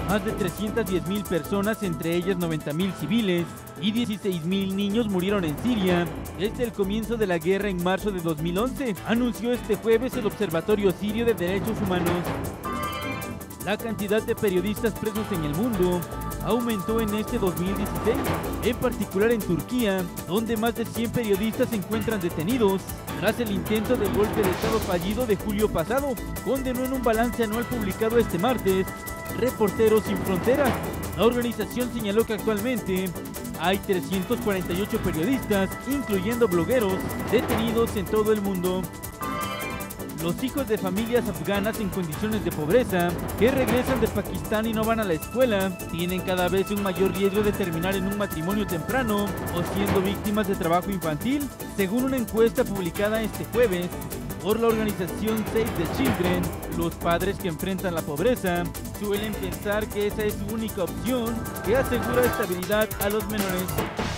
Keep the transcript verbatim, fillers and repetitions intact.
Más de trescientas diez mil personas, entre ellas noventa mil civiles y dieciséis mil niños, murieron en Siria desde el comienzo de la guerra en marzo de dos mil once, anunció este jueves el Observatorio Sirio de Derechos Humanos. La cantidad de periodistas presos en el mundo aumentó en este dos mil dieciséis, en particular en Turquía, donde más de cien periodistas se encuentran detenidos tras el intento de golpe de estado fallido de julio pasado, condenó en un balance anual publicado este martes Reporteros Sin Fronteras. La organización señaló que actualmente hay trescientos cuarenta y ocho periodistas, incluyendo blogueros, detenidos en todo el mundo. Los hijos de familias afganas en condiciones de pobreza que regresan de Pakistán y no van a la escuela tienen cada vez un mayor riesgo de terminar en un matrimonio temprano o siendo víctimas de trabajo infantil, según una encuesta publicada este jueves por la organización Save the Children. Los padres que enfrentan la pobreza suelen pensar que esa es su única opción que asegura estabilidad a los menores.